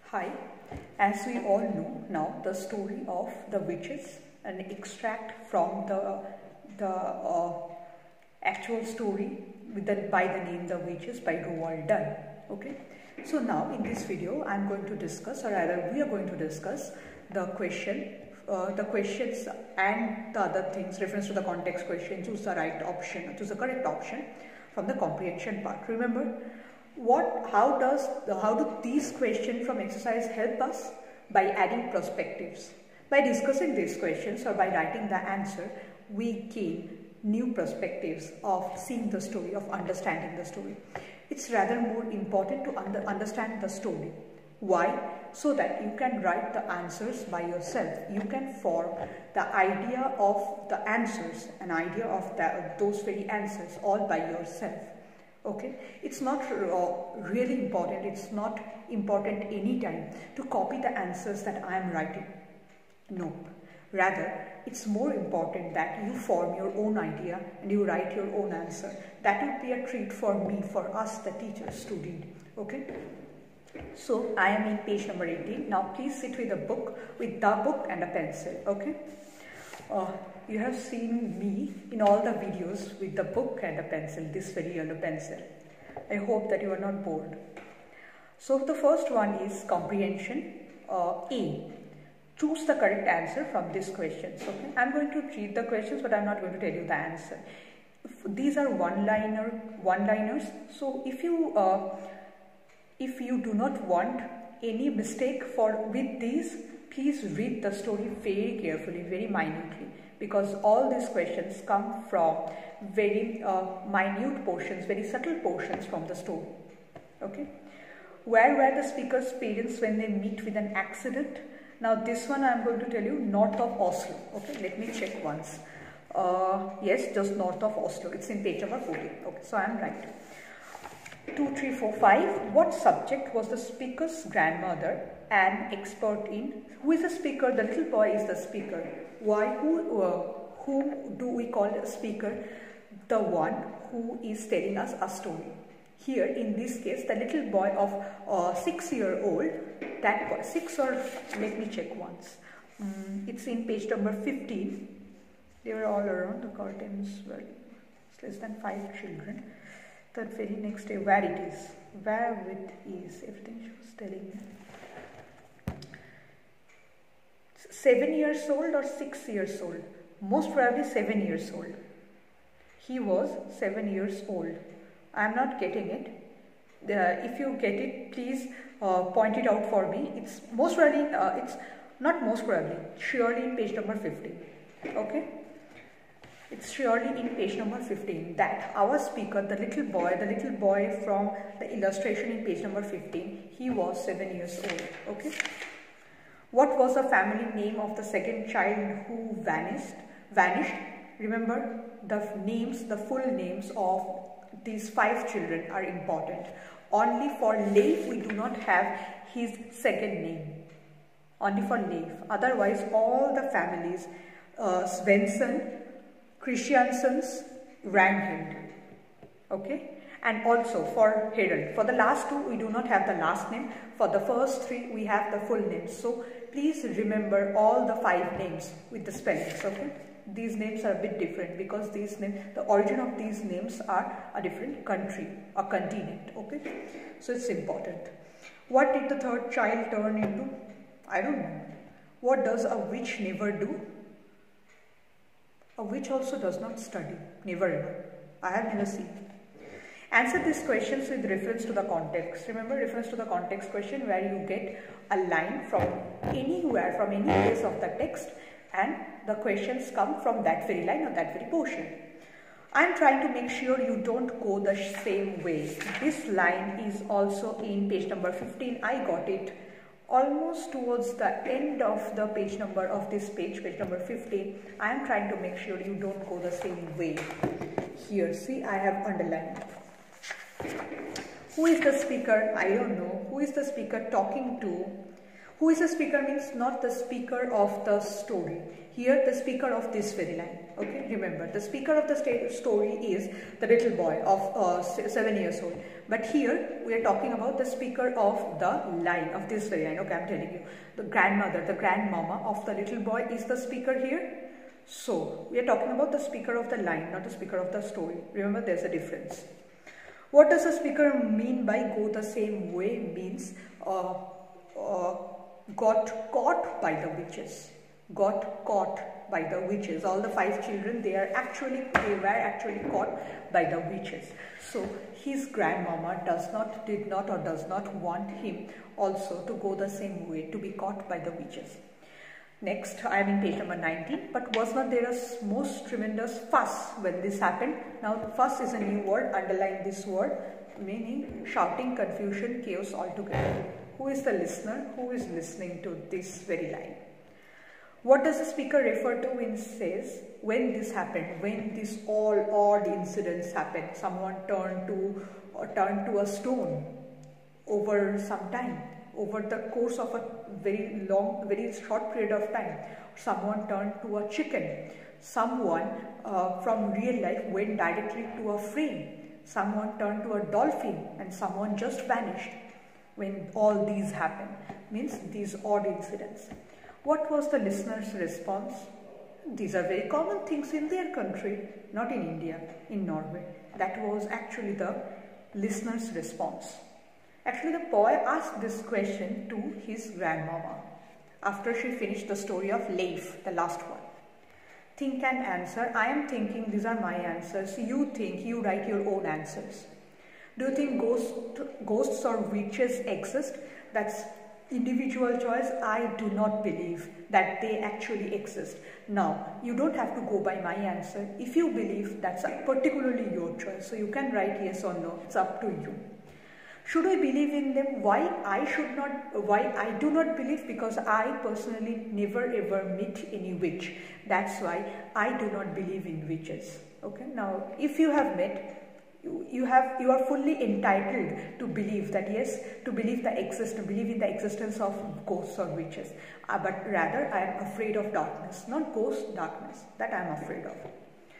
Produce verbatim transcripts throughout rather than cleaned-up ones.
Hi, as we all know now, the story of the witches, an extract from the the uh, actual story with the, by the name The Witches by Roald Dahl. Okay, so now in this video I am going to discuss, or rather we are going to discuss the question, uh, the questions and the other things, reference to the context question, choose the right option, choose the correct option from the comprehension part. Remember, what, how does, how do these questions from exercise help us? By adding perspectives. By discussing these questions or by writing the answer, we gain new perspectives of seeing the story, of understanding the story. It's rather more important to under, understand the story. Why? So that you can write the answers by yourself. You can form the idea of the answers, an idea of the, those very answers all by yourself. Okay, it's not uh, really important, it's not important anytime to copy the answers that I am writing. No, rather it's more important that you form your own idea and you write your own answer. That would be a treat for me, for us the teachers to read. Okay, so I am in page number eighteen. Now please sit with a book, with the book and a pencil. Okay, uh, you have seen me in all the videos with the book and a pencil, this very yellow pencil. I hope that you are not bored. So the first one is comprehension. Uh, A. Choose the correct answer from these questions. Okay, I am going to read the questions, but I am not going to tell you the answer. If these are one-liner, one-liners. So if you uh, if you do not want any mistake for with these, please read the story very carefully, very minutely, because all these questions come from very uh, minute portions, very subtle portions from the story. Okay. Where were the speaker's parents when they meet with an accident? Now this one I am going to tell you, north of Oslo. Okay, let me check once. Uh, yes, just north of Oslo. It's in page number fourteen. Okay, so I am right. Two, three, four, five. What subject was the speaker's grandmother an expert in? Who is the speaker? The little boy is the speaker. Why? Who? Uh, who do we call a speaker? The one who is telling us a story. Here, in this case, the little boy of uh, six-year-old. That boy, six or let me check once. Um, it's in page number fifteen. They were all around the curtains. Well, it's less than five children. The very next day, where it is, where with is, everything she was telling me. Seven years old or six years old? Most probably seven years old. He was seven years old. I am not getting it. Uh, if you get it, please uh, point it out for me. It's most probably, uh, it's not most probably, surely in page number fifteen. Okay? It's surely in page number fifteen that our speaker, the little boy, the little boy from the illustration in page number fifteen, he was seven years old. Okay. What was the family name of the second child who vanished? Vanished. Remember, the names, the full names of these five children are important. Only for Leif we do not have his second name. Only for Leif. Otherwise, all the families, uh, Svensson, Christiansens, Ranghild. Okay, and also for Harald. For the last two we do not have the last name. For the first three we have the full names. So please remember all the five names with the spellings. Okay, these names are a bit different because these names, the origin of these names are a different country, a continent. Okay, so it's important. What did the third child turn into? I don't know. What does a witch never do? A witch also does not study, never ever. I have never seen. Answer these questions with reference to the context. Remember, reference to the context question where you get a line from anywhere, from any place of the text, and the questions come from that very line or that very portion. I am trying to make sure you don't go the same way. This line is also in page number fifteen. I got it almost towards the end of the page number of this page, page number fifteen. I am trying to make sure you don't go the same way. Here, see, I have underlined. Who is the speaker? I don't know. Who is the speaker talking to? Who is the speaker means not the speaker of the story. Here the speaker of this very line. Okay, remember the speaker of the story is the little boy of uh, seven years old. But here we are talking about the speaker of the line of this very line. Okay, I'm telling you. The grandmother, the grandmama of the little boy is the speaker here. So we are talking about the speaker of the line, not the speaker of the story. Remember, there's a difference. What does the speaker mean by go the same way? Means uh, uh, got caught by the witches. Got caught by the witches. All the five children, they are actually, they were actually caught by the witches. So his grandmama does not, did not or does not want him also to go the same way, to be caught by the witches. Next, I am in page number nineteen. But was not there a most tremendous fuss when this happened? Now, fuss is a new word. Underline this word, meaning shouting, confusion, chaos altogether. Who is the listener? Who is listening to this very line? What does the speaker refer to when it says, when this happened, when these all odd incidents happened? Someone turned to or turned to a stone over some time, over the course of a very long, very short period of time. Someone turned to a chicken. Someone uh, from real life went directly to a frame. Someone turned to a dolphin and someone just vanished. When all these happened, means these odd incidents. What was the listener's response? These are very common things in their country, not in India, in Norway. That was actually the listener's response. Actually, the boy asked this question to his grandmama after she finished the story of Leif, the last one. Think and answer. I am thinking, these are my answers. You think, you write your own answers. Do you think ghost, ghosts or witches exist? That's individual choice. I do not believe that they actually exist. Now, you don't have to go by my answer. If you believe, that's particularly your choice. So you can write yes or no. It's up to you. Should I believe in them? Why I should not, why I do not believe? Because I personally never ever meet any witch. That's why I do not believe in witches. Okay. Now, if you have met, You, you have you are fully entitled to believe that, yes, to believe the exist to believe in the existence of ghosts or witches, uh, but rather I am afraid of darkness, not ghost, darkness, that I am afraid of.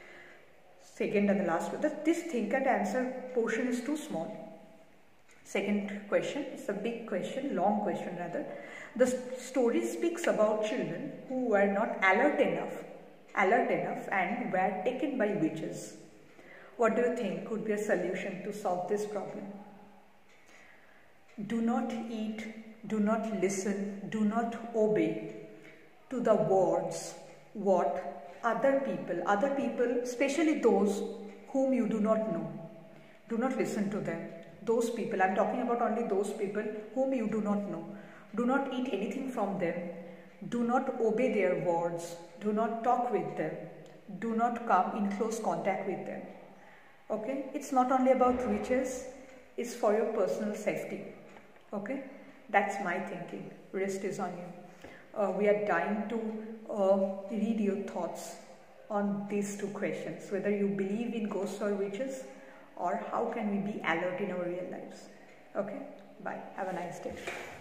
Second and the last one, this think and answer portion is too small. Second question, it's a big question, long question rather. The story speaks about children who were not alert enough alert enough and were taken by witches. What do you think could be a solution to solve this problem? Do not eat, do not listen, do not obey to the words what other people, other people, especially those whom you do not know. Do not listen to them. Those people, I am talking about only those people whom you do not know. Do not eat anything from them. Do not obey their words. Do not talk with them. Do not come in close contact with them. Okay, it's not only about witches, it's for your personal safety. Okay, that's my thinking. Rest is on you. Uh, we are dying to uh, read your thoughts on these two questions, whether you believe in ghosts or witches, or how can we be alert in our real lives. Okay, bye. Have a nice day.